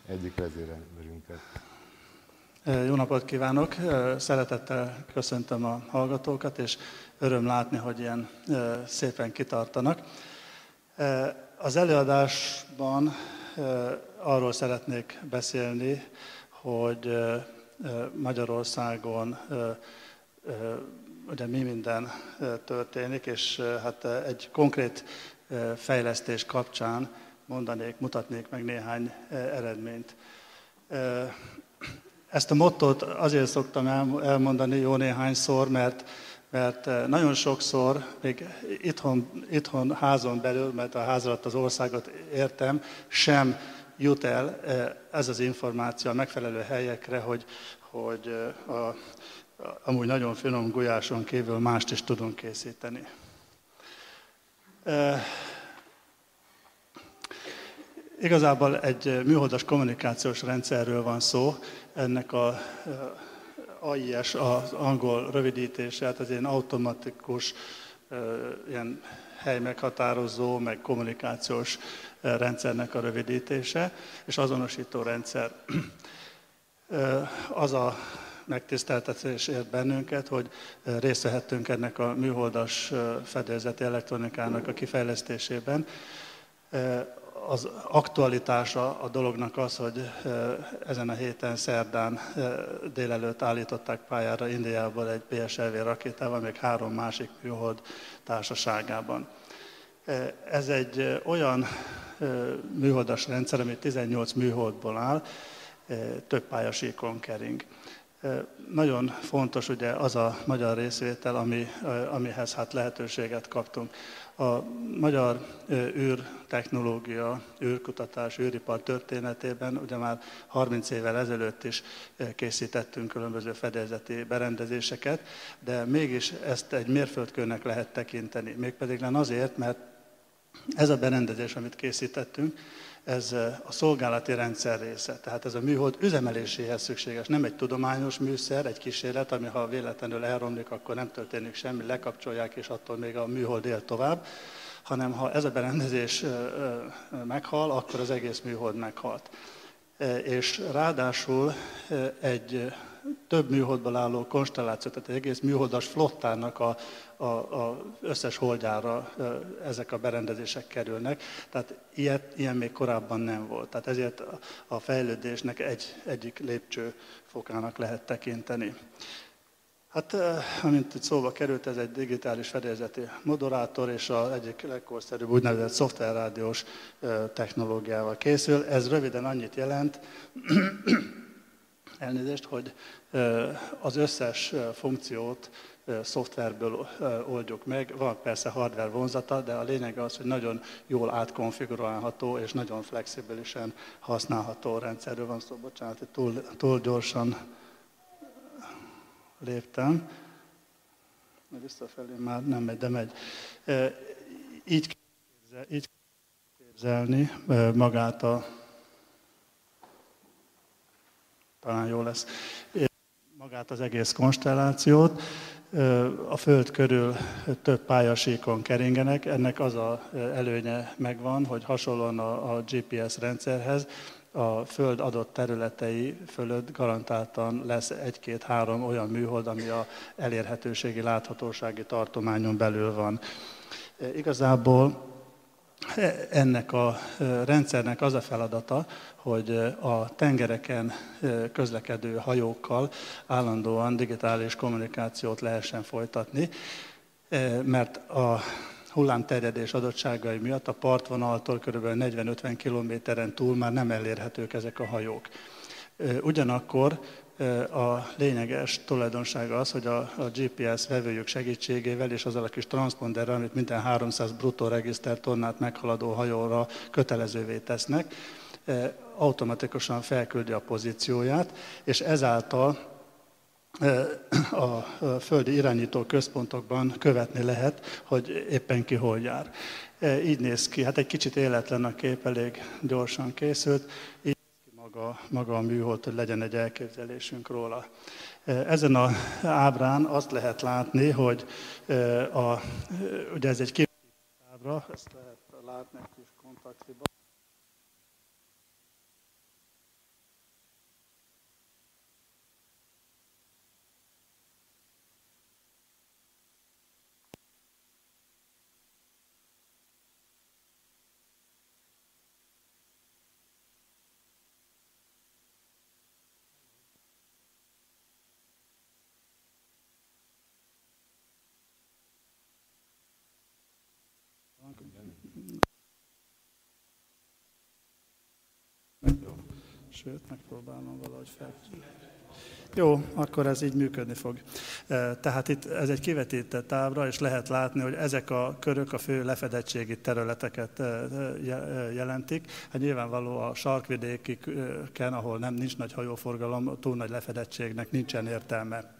egyik vezéremberünket. Jó napot kívánok! Szeretettel köszöntöm a hallgatókat, és öröm látni, hogy ilyen szépen kitartanak. Az előadásban arról szeretnék beszélni, hogy Magyarországon ugye mi minden történik, és hát egy konkrét fejlesztés kapcsán mutatnék meg néhány eredményt. Ezt a mottót azért szoktam elmondani jó néhányszor, mert nagyon sokszor, még itthon házon belül, mert a ház alatt az országot értem, sem jut el ez az információ a megfelelő helyekre, hogy amúgy nagyon finom gulyáson kívül mást is tudunk készíteni. Igazából egy műholdas kommunikációs rendszerről van szó, ennek a AIS az angol rövidítése, hát ez ilyen automatikus, ilyen helymeghatározó, meg kommunikációs rendszernek a rövidítése, és azonosító rendszer. Az a megtiszteltetés ért bennünket, hogy részt vehettünk ennek a műholdas fedélzeti elektronikának a kifejlesztésében. Az aktualitása a dolognak az, hogy ezen a héten szerdán délelőtt állították pályára Indiából egy PSLV rakétával, még 3 másik műhold társaságában. Ez egy olyan műholdas rendszer, ami 18 műholdból áll, több pályasíkon kering. Nagyon fontos ugye az a magyar részvétel, amihez hát lehetőséget kaptunk. A magyar űrtechnológia, űrkutatás, űripar történetében ugye már 30 évvel ezelőtt is készítettünk különböző fedélzeti berendezéseket, de mégis ezt egy mérföldkőnek lehet tekinteni. Mégpedig azért, mert ez a berendezés, amit készítettünk, ez a szolgálati rendszer része. Tehát ez a műhold üzemeléséhez szükséges. Nem egy tudományos műszer, egy kísérlet, ami ha véletlenül elromlik, akkor nem történik semmi, lekapcsolják, és attól még a műhold él tovább, hanem ha ez a berendezés meghal, akkor az egész műhold meghalt. És ráadásul egy több műholdból álló konstelláció, tehát egy egész műholdas flottának a összes holdjára ezek a berendezések kerülnek. Tehát ilyen még korábban nem volt. Tehát ezért a fejlődésnek egyik lépcsőfokának lehet tekinteni. Hát, amint itt szóba került, ez egy digitális fedélzeti moderátor, és az egyik legkorszerűbb úgynevezett szoftverrádiós technológiával készül. Ez röviden annyit jelent, elnézést, hogy az összes funkciót szoftverből oldjuk meg. Van persze hardware vonzata, de a lényeg az, hogy nagyon jól átkonfigurálható és nagyon flexibilisen használható rendszerről van szó. Bocsánat, hogy túl gyorsan léptem. Visszafelé már nem megy, de megy. Így képzelni magát talán jó lesz, magát az egész konstellációt. A Föld körül több pályasíkon keringenek, ennek az az előnye megvan, hogy hasonlóan a GPS rendszerhez a Föld adott területei fölött garantáltan lesz 1-2-3 olyan műhold, ami a elérhetőségi, láthatósági tartományon belül van. Igazából ennek a rendszernek az a feladata, hogy a tengereken közlekedő hajókkal állandóan digitális kommunikációt lehessen folytatni, mert a hullámterjedés adottságai miatt a partvonaltól kb. 40-50 kilométeren túl már nem elérhetők ezek a hajók. Ugyanakkor a lényeges tulajdonsága az, hogy a GPS vevőjük segítségével és azzal a kis transzponderrel, amit minden 300 bruttó regisztertonnát meghaladó hajóra kötelezővé tesznek, automatikusan felküldi a pozícióját, és ezáltal a földi irányító központokban követni lehet, hogy éppen ki hol jár. Így néz ki, hát egy kicsit életlen a kép, elég gyorsan készült, így néz ki maga a műhold, hogy legyen egy elképzelésünk róla. Ezen az ábrán azt lehet látni, hogy ugye ez egy képzési ábra, ezt lehet látni egy kis kontakthiba. Sőt, megpróbálom valahogy fel. Jó, akkor ez így működni fog. Tehát itt ez egy kivetített ábra, és lehet látni, hogy ezek a körök a fő lefedettségi területeket jelentik. Hát nyilvánvaló a sarkvidéken, ahol nincs nagy hajóforgalom, túl nagy lefedettségnek nincsen értelme.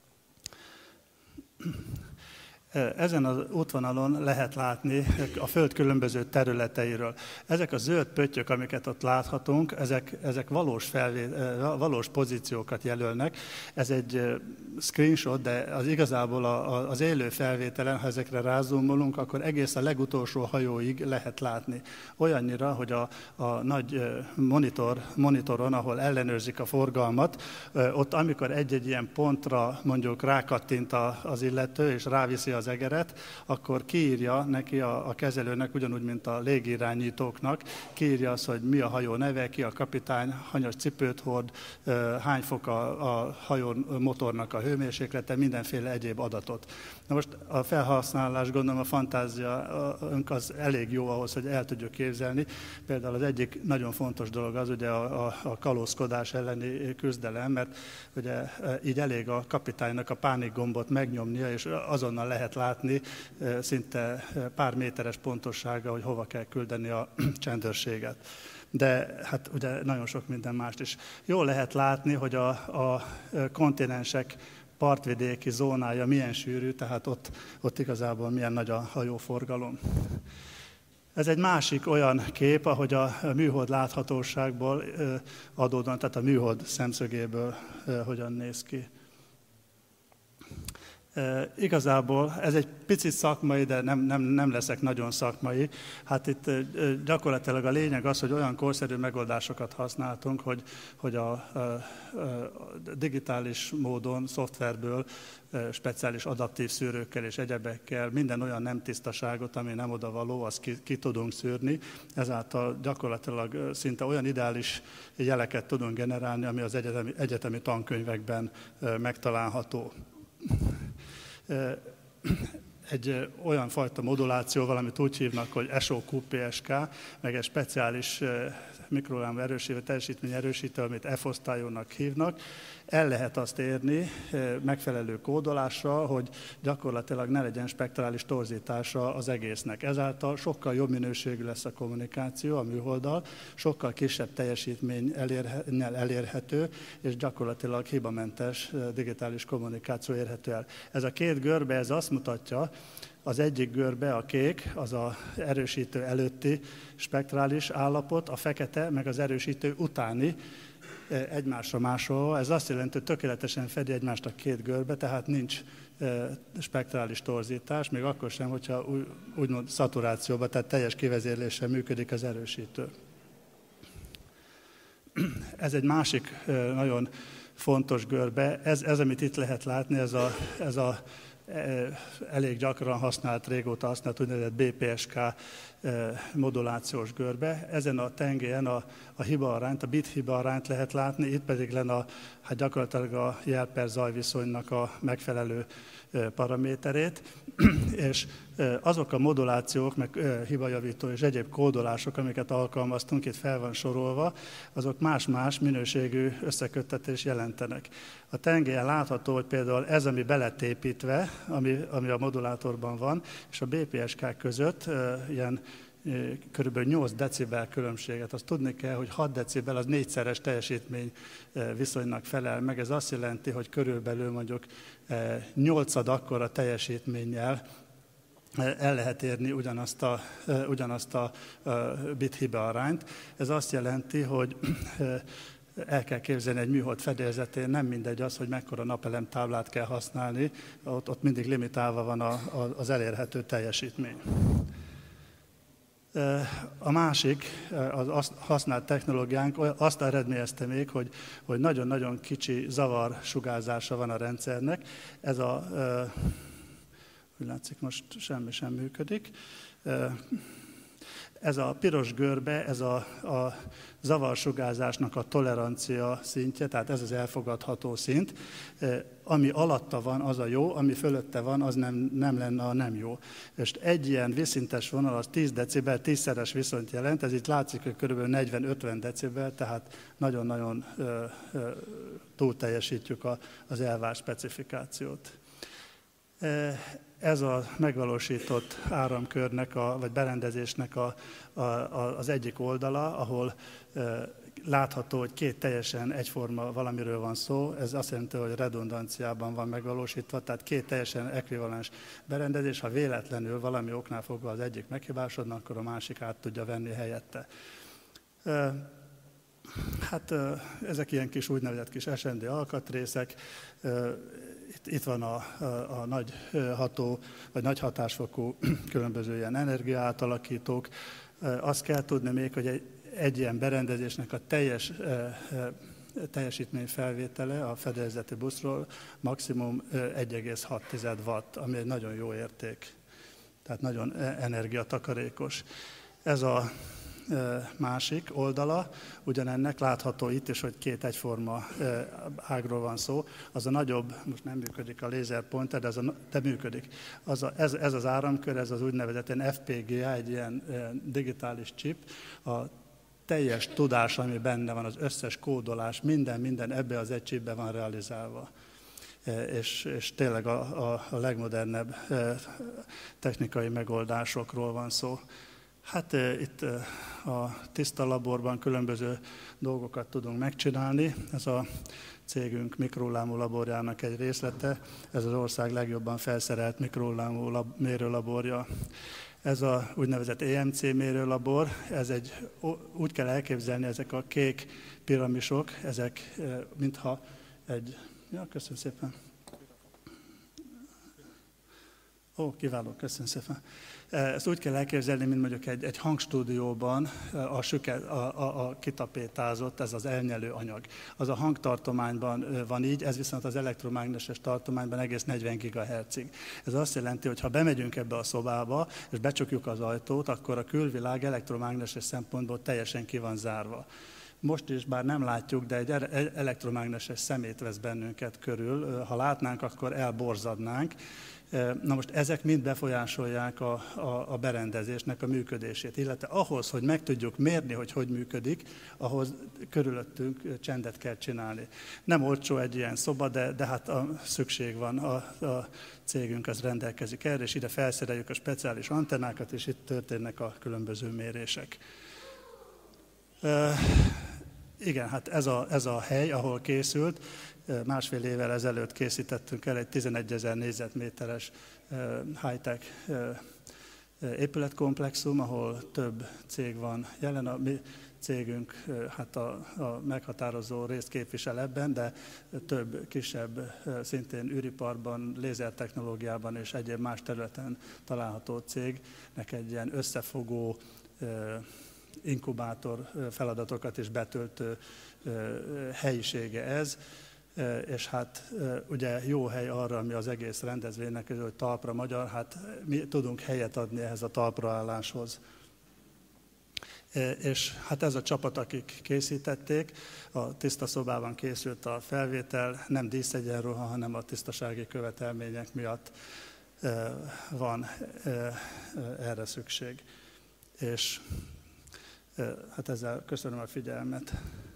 Ezen az útvonalon lehet látni a Föld különböző területeiről. Ezek a zöld pöttyök, amiket ott láthatunk, ezek valós pozíciókat jelölnek. Ez egy screenshot, de az igazából az élő felvételen, ha ezekre rázumolunk, akkor egész a legutolsó hajóig lehet látni. Olyannyira, hogy a nagy monitoron, ahol ellenőrzik a forgalmat, ott amikor egy-egy ilyen pontra mondjuk rákattint az illető, és ráviszi az egeret, akkor kiírja neki a kezelőnek, ugyanúgy, mint a légirányítóknak, kiírja azt, hogy mi a hajó neve, ki a kapitány, hanyas cipőt hord, hány fok a hajó motornak a hőmérséklete, mindenféle egyéb adatot. Na most a felhasználás, gondolom a fantáziánk az elég jó ahhoz, hogy el tudjuk képzelni. Például az egyik nagyon fontos dolog az ugye a kalózkodás elleni küzdelem, mert ugye így elég a kapitánynak a pánikgombot megnyomnia, és azonnal lehet látni szinte pár méteres pontossággal, hogy hova kell küldeni a csendőrséget. De hát ugye nagyon sok minden mást is. Jól lehet látni, hogy a kontinensek partvidéki zónája milyen sűrű, tehát ott igazából milyen nagy a hajóforgalom. Ez egy másik olyan kép, ahogy a műhold láthatóságból adódóan, tehát a műhold szemszögéből hogyan néz ki. Igazából ez egy picit szakmai, de nem leszek nagyon szakmai. Hát itt gyakorlatilag a lényeg az, hogy olyan korszerű megoldásokat használtunk, hogy a digitális módon, szoftverből, speciális adaptív szűrőkkel és egyebekkel minden olyan nem tisztaságot, ami nem odavaló, azt ki tudunk szűrni. Ezáltal gyakorlatilag szinte olyan ideális jeleket tudunk generálni, ami az egyetemi tankönyvekben megtalálható. Egy olyan fajta modulációval, amit úgy hívnak, hogy SOQPSK, meg egy speciális mikrolámú erősítő, teljesítmény erősítő, amit F-osztályúnak hívnak, el lehet azt érni megfelelő kódolással, hogy gyakorlatilag ne legyen spektrális torzítása az egésznek. Ezáltal sokkal jobb minőségű lesz a kommunikáció a műholddal, sokkal kisebb teljesítménnyel elérhető, és gyakorlatilag hibamentes digitális kommunikáció érhető el. Ez a két görbe, ez azt mutatja, az egyik görbe, a kék, az az erősítő előtti spektrális állapot, a fekete, meg az erősítő utáni, egymásra másolva. Ez azt jelenti, hogy tökéletesen fedi egymást a két görbe, tehát nincs spektrális torzítás, még akkor sem, hogyha úgymond szaturációban, tehát teljes kivezérléssel működik az erősítő. Ez egy másik nagyon fontos görbe. Ez amit itt lehet látni, ez a elég gyakran használt, régóta használt úgynevezett BPSK modulációs görbe. Ezen a tengelyen a hibaarányt, a bit hibaarányt lehet látni, itt pedig lenne hát gyakorlatilag a jel per zaj viszonynak a megfelelő paraméterét, és azok a modulációk, meg hibajavító és egyéb kódolások, amiket alkalmaztunk, itt fel van sorolva, azok más-más minőségű összeköttetés jelentenek. A tengelyen látható, hogy például ez, ami be lett építve, ami a modulátorban van, és a BPSK között ilyen kb. 8 decibel különbséget. Azt tudni kell, hogy 6 decibel az 4-szeres teljesítmény viszonynak felel meg. Ez azt jelenti, hogy körülbelül mondjuk 8-ad akkora teljesítménnyel el lehet érni ugyanazt a bit hiba arányt. Ez azt jelenti, hogy el kell képzelni egy műhold fedélzetén, nem mindegy az, hogy mekkora napelemtáblát kell használni, ott mindig limitálva van az elérhető teljesítmény. A másik, az használt technológiánk azt eredményezte még, hogy nagyon-nagyon kicsi zavarsugárzása van a rendszernek. Ez úgy látszik, most semmi sem működik. Ez a piros görbe, ez a zavarsugárzásnak a tolerancia szintje, tehát ez az elfogadható szint. Ami alatta van, az a jó, ami fölötte van, az nem lenne a nem jó. És egy ilyen vízszintes vonal az 10 decibel, 10-szeres viszonyt jelent, ez itt látszik, hogy kb. 40-50 decibel, tehát nagyon-nagyon túl teljesítjük az elvárt specifikációt. Ez a megvalósított áramkörnek, vagy berendezésnek az egyik oldala, ahol látható, hogy két teljesen egyforma valamiről van szó. Ez azt jelenti, hogy redundanciában van megvalósítva, tehát két teljesen ekvivalens berendezés. Ha véletlenül valami oknál fogva az egyik meghibásodna, akkor a másik át tudja venni helyette. Hát ezek ilyen kis úgynevezett kis SND alkatrészek. Itt van a nagy ható, vagy nagy hatásfokú különböző ilyen energiaátalakítók. Azt kell tudni még, hogy egy ilyen berendezésnek a teljes teljesítmény felvétele a fedélzeti buszról maximum 1,6 watt, ami egy nagyon jó érték, tehát nagyon energiatakarékos. Ez a másik oldala, ugyanennek látható itt is, hogy két egyforma ágról van szó. Az a nagyobb, most nem működik a laserpointer, de működik. Ez az áramkör, ez az úgynevezett FPGA, egy ilyen digitális chip, a teljes tudás, ami benne van, az összes kódolás, minden ebbe az egy chipbe van realizálva. És tényleg a legmodernebb technikai megoldásokról van szó. Hát itt a tiszta laborban különböző dolgokat tudunk megcsinálni. Ez a cégünk mikrohullámú laborjának egy részlete. Ez az ország legjobban felszerelt mikrohullámú mérőlaborja. Ez a úgynevezett EMC mérőlabor, úgy kell elképzelni, ezek a kék piramisok, ezek mintha köszönöm szépen. Kiváló, köszönöm szépen. Ezt úgy kell elképzelni, mint mondjuk egy hangstúdióban a kitapétázott, ez az elnyelő anyag. Az a hangtartományban van így, ez viszont az elektromágneses tartományban egész 40 GHz-ig. Ez azt jelenti, hogy ha bemegyünk ebbe a szobába, és becsukjuk az ajtót, akkor a külvilág elektromágneses szempontból teljesen ki van zárva. Most is, bár nem látjuk, de egy elektromágneses szemét vesz bennünket körül. Ha látnánk, akkor elborzadnánk. Na most ezek mind befolyásolják a berendezésnek a működését, illetve ahhoz, hogy meg tudjuk mérni, hogy működik, ahhoz körülöttünk csendet kell csinálni. Nem olcsó egy ilyen szoba, de hát szükség van, a cégünk az rendelkezik erre, és ide felszereljük a speciális antennákat, és itt történnek a különböző mérések. Igen, hát ez a hely, ahol készült. Másfél évvel ezelőtt készítettünk el egy 11 000 négyzetméteres high-tech épületkomplexum, ahol több cég van jelen. A mi cégünk hát a meghatározó részt képvisel ebben, de több kisebb, szintén űriparban, lézertechnológiában és egyéb más területen található cégnek egy ilyen összefogó inkubátor feladatokat is betöltő helyisége ez. És hát ugye jó hely arra, ami az egész rendezvénynek, hogy talpra magyar, hát mi tudunk helyet adni ehhez a talpraálláshoz. És hát ez a csapat, akik készítették, a tiszta szobában készült a felvétel, nem díszegyenruha, hanem a tisztasági követelmények miatt van erre szükség. És hát ezzel köszönöm a figyelmet.